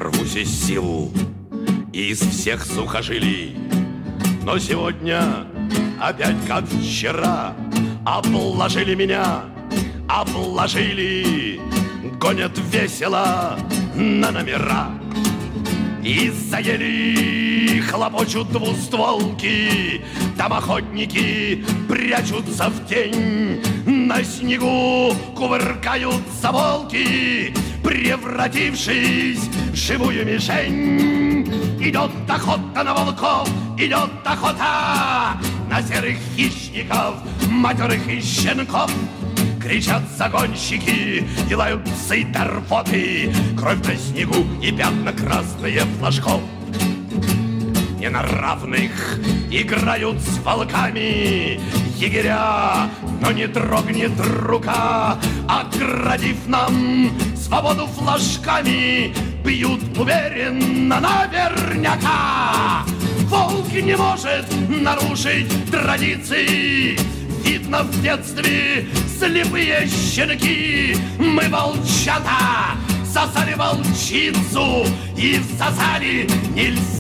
рвусь из сил, из всех сухожилий. Но сегодня опять как вчера обложили меня, обложили, гонят весело на номера. И заели хлопочут двустволки, там охотники прячутся в тень. На снегу кувыркаются волки, превратившись в живую мишень. Идет охота на волков, идет охота на серых хищников, матерых и щенков. Кричат загонщики и лают псы торфоты, кровь на снегу и пятна красные флажков. Не на равных играют с волками егеря, но не дрогнет рука, оградив нам свободу флажками, бьют уверенно наверняка. Волк не может нарушить традиции, видно в детстве слепые щенки. Мы, волчата, сосали волчицу и всосали нельзя.